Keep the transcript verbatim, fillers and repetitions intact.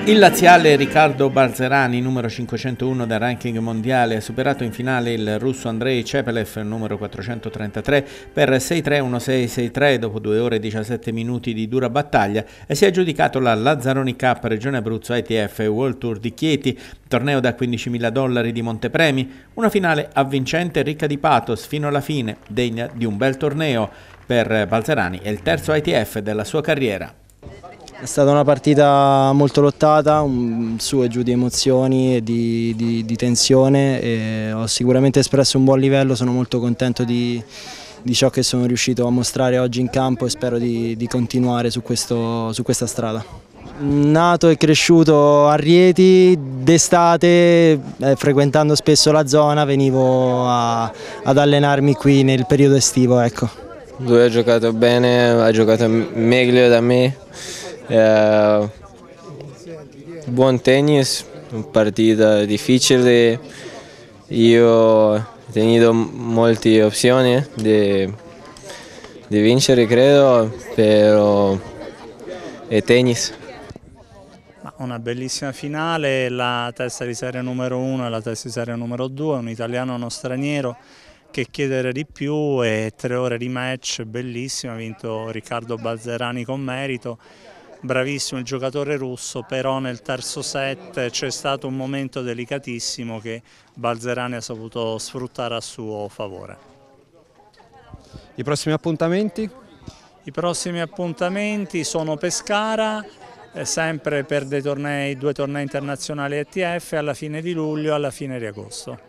Il laziale Riccardo Balzerani, numero cinquecentouno del ranking mondiale, ha superato in finale il russo Andrei Cepelev, numero quattrocentotrentatré, per sei tre uno sei sei tre dopo due ore e diciassette minuti di dura battaglia e si è aggiudicato la Lazzaroni Cup Regione Abruzzo I T F World Tour di Chieti, torneo da quindicimila dollari di montepremi, una finale avvincente e ricca di pathos fino alla fine, degna di un bel torneo. Per Balzerani è il terzo I T F della sua carriera. È stata una partita molto lottata, un su e giù di emozioni e di, di, di tensione, e ho sicuramente espresso un buon livello, sono molto contento di, di ciò che sono riuscito a mostrare oggi in campo e spero di, di continuare su, questo, su questa strada. Nato e cresciuto a Rieti, d'estate eh, frequentando spesso la zona venivo a, ad allenarmi qui nel periodo estivo. Ecco. Lui ha giocato bene, ha giocato meglio da me. Eh, buon tennis, partita difficile, io ho tenuto molte opzioni di, di vincere credo, però è tennis. Una bellissima finale, la testa di serie numero uno e la testa di serie numero due, un italiano e uno straniero. Che chiedere di più, e tre ore di match, bellissimo, ha vinto Riccardo Balzerani con merito. Bravissimo il giocatore russo, però nel terzo set c'è stato un momento delicatissimo che Balzerani ha saputo sfruttare a suo favore. I prossimi appuntamenti? I prossimi appuntamenti sono Pescara, eh, sempre per dei tornei, due tornei internazionali E T F alla fine di luglio e alla fine di agosto.